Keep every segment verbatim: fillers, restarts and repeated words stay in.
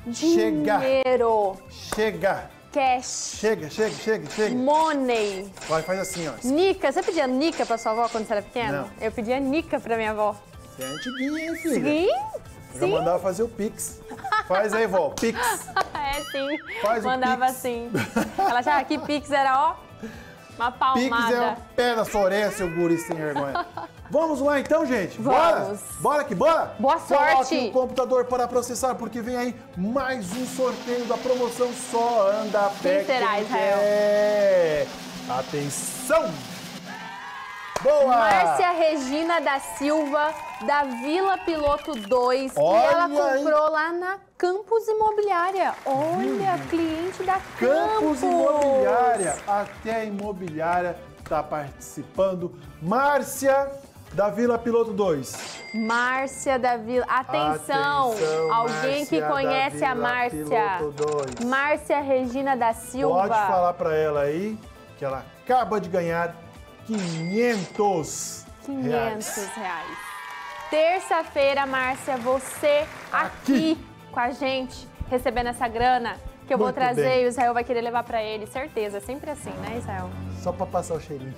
Dinheiro. Chega. Cash. Chega, chega, chega, chega. Money. Vai, faz assim, ó. Nica. Você pedia Nica pra sua avó quando você era pequena? Não. Eu pedia Nica pra minha avó. Você é antiguinha, hein, filha? Sim? Eu já Sim. mandava fazer o Pix. Faz aí, vó, Pix. É, sim. Faz o Mandava Pix. assim. Ela achava que Pix era, ó, uma palmada. Pix é o pé da sua orelha, seu guri sem vergonha. Vamos lá então, gente? Vamos. Bora? Bora que bora? Boa Coloque sorte. o computador para processar, porque vem aí mais um sorteio da promoção Só Anda a Pé. Quem será, Quem Israel? quer. Atenção! Boa! Márcia Regina da Silva, da Vila Piloto dois. Olha e ela aí. comprou lá na Campus Imobiliária. Olha, cliente da Campus Campus. Imobiliária, até a imobiliária está participando. Márcia, da Vila Piloto dois. Márcia da Vila. Atenção, Atenção, alguém Márcia que da conhece a Vila Márcia. Piloto dois. Márcia Regina da Silva. Pode falar para ela aí que ela acaba de ganhar quinhentos quinhentos reais. reais. Terça-feira, Márcia, você aqui. Aqui. com a gente, recebendo essa grana que eu vou Muito trazer bem. e o Israel vai querer levar pra ele, certeza. É sempre assim, né, Israel? Só para passar o cheirinho.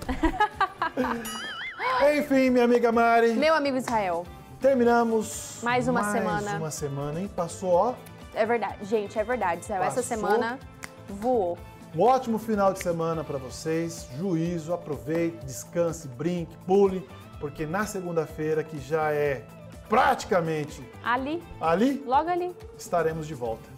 Enfim, minha amiga Mari, Meu amigo Israel, terminamos Mais uma semana. Mais uma semana, hein? Passou, ó, é verdade. Gente, é verdade, Israel. Essa Passou. semana voou. um ótimo final de semana para vocês. Juízo, aproveite, descanse, brinque, pule, porque na segunda-feira, que já é praticamente Ali, ali, logo ali. estaremos de volta.